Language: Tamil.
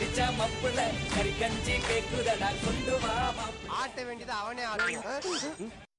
அடிச்சா மப்புல கறி கஞ்சி கேக்குதடா கொண்டு வா. ஆட்ட வேண்டியது அவனே ஆடுவான்.